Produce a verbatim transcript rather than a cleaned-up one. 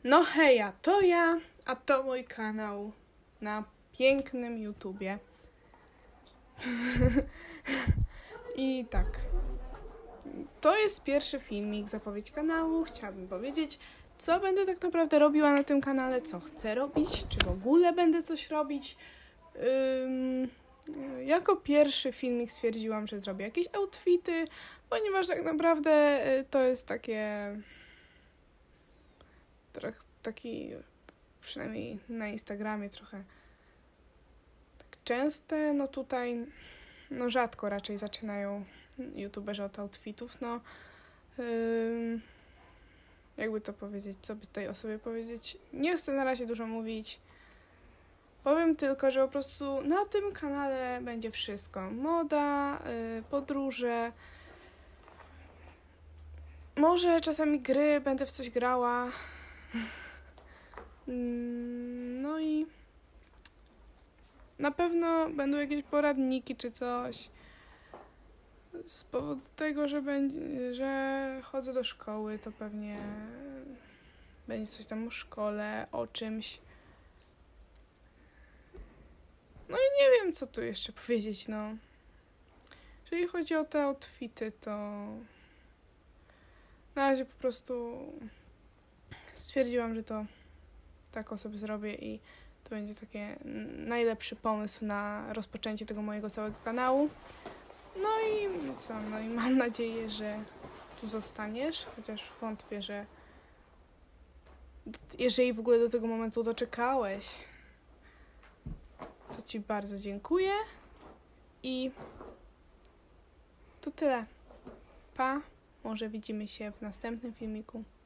No heja, to ja, a to mój kanał na pięknym YouTubie. I tak, to jest pierwszy filmik, zapowiedź kanału. Chciałabym powiedzieć, co będę tak naprawdę robiła na tym kanale, co chcę robić, czy w ogóle będę coś robić. Ym, jako pierwszy filmik stwierdziłam, że zrobię jakieś outfity, ponieważ tak naprawdę to jest takie... taki, przynajmniej na Instagramie trochę tak częste, no tutaj no rzadko raczej zaczynają youtuberzy od outfitów, no yy, jakby to powiedzieć, co by tej osobie powiedzieć, nie chcę na razie dużo mówić, powiem tylko, że po prostu na tym kanale będzie wszystko, moda, yy, podróże, może czasami gry, będę w coś grała. No i na pewno będą jakieś poradniki czy coś. Z powodu tego, że, będzie, że chodzę do szkoły, to pewnie będzie coś tam o szkole, o czymś. No i nie wiem, co tu jeszcze powiedzieć, no. Jeżeli chodzi o te outfity, to na razie po prostu stwierdziłam, że to taką sobie zrobię i to będzie taki najlepszy pomysł na rozpoczęcie tego mojego całego kanału. No i co, no i mam nadzieję, że tu zostaniesz, chociaż wątpię, że jeżeli w ogóle do tego momentu doczekałeś, to Ci bardzo dziękuję i to tyle. Pa, może widzimy się w następnym filmiku.